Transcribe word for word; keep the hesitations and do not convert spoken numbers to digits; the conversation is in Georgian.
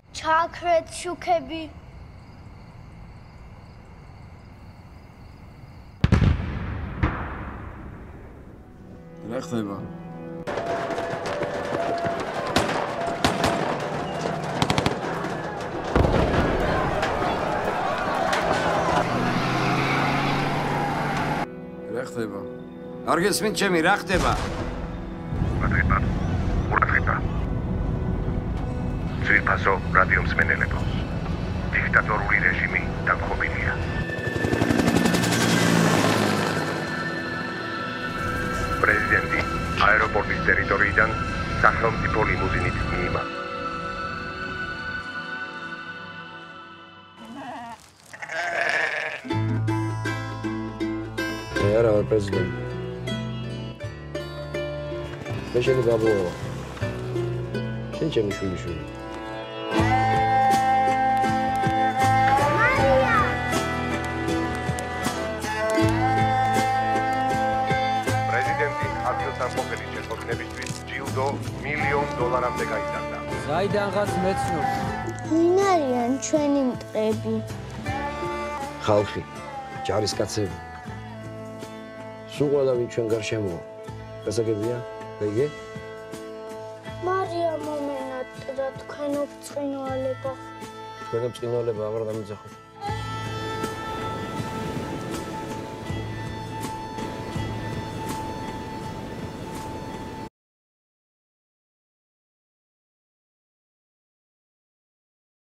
ჩაქრეთ შუქები. რა ხდება? რა ხდება? არ გესმით ჩემი, რა ხდება? Patripa, ურაცხება. ძვირფასო რადიო მსმენელებო. დიქტატორული რეჟიმი დამხობილია. პრეზიდენტი აეროპორტის ტერიტორიიდან სახელმწიფო ლიმუზინით მიიმა. მე არა ვარ პრეზიდენტი. მე შენი ბაბუა ვარ. შენ ჩემი შვილიშვილი. პრეზიდენტი ადგილსამყოფელი შეხვედრებისთვის ჯილდო მილიონ დოლარამდე გაიზარდა. საიდანღაც მეცნობს. ვინ არიან ჩვენი მტრები? ხალხი, ჯარისკაცები. სულ ყველა ვინ ჩვენ გარშემოა. გასაგებია? გაიგე? მარია მომენატრა თქვენო ბრწყინვალება. თქვენო ბრწყინვალება აღარ დამიძახოთ.